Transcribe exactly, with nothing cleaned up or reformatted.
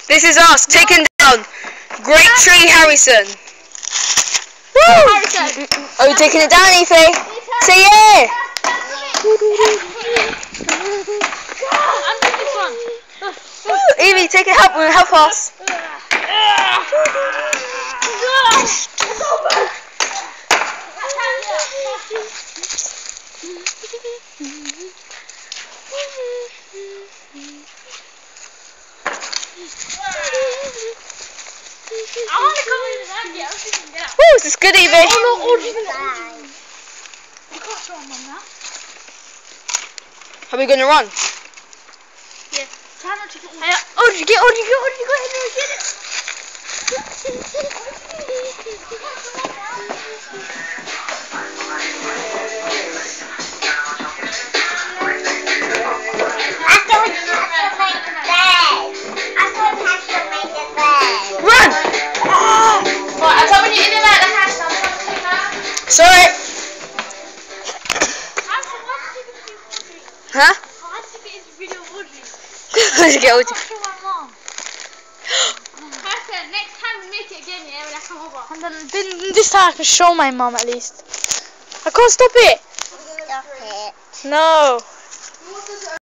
This is us taking down Great Tree Harrison. Woo! Harrison. Are you taking it down, Ethan? Say yeah! I'm doing this one. Woo! Evie, take it. Help, help us. I want to come in and have you. I was thinking, yeah. Woo! This is good, Evie. Oh no, Audrey's in it. You can't show them on that. Are we gonna run? Yeah. Try not to get Audrey. Audrey, get Audrey, get Audrey, go ahead and get it. Run! Right, I told you in and out the house. I'm going to take that. Sorry. Huh? I have to get into video of Audrey. Let's get Audrey. Show my mom. Harrison, next time we make it again, yeah, when I come over. And then, then this time I can show my mom at least. I can't stop it. Stop it. No.